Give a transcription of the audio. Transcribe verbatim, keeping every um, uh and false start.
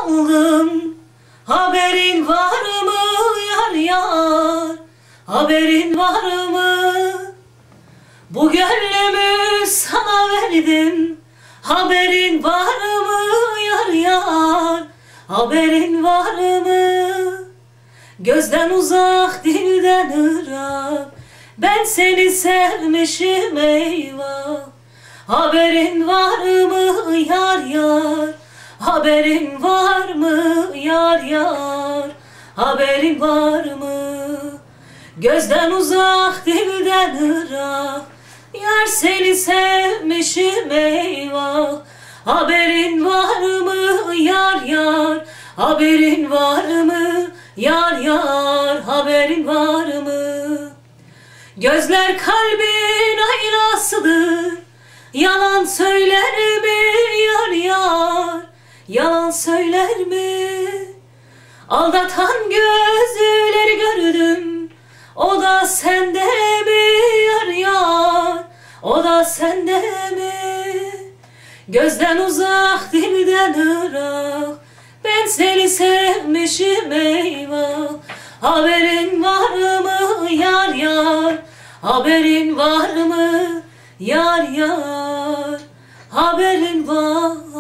aldım. Haberin var mı yar yar? Haberin var mı? Bu gönlümü sana verdim. Haberin var mı yar yar? Haberin var mı? Gözden uzak, dilden ırak, ben seni sevmişim eyvah. Haberin var mı yar yar? Haberin var mı yar yar? Haberin var mı? Gözden uzak, dilden ırak, yar seni sevmişim eyvah. Haberin var mı yar yar? Haberin var mı yar yar? Haberin var mı? Gözler kalbin aynasıdır. Yalan söyler mi yar yar? Yalan söyler mi? Aldatan gözleri gördüm. O da sende mi yar yar? O da sende mi? Gözden uzak, dilden ırak, ben seni sevmişim eyvah. Haberin var mı yar yar? Haberin var mı yar yar? Haberin var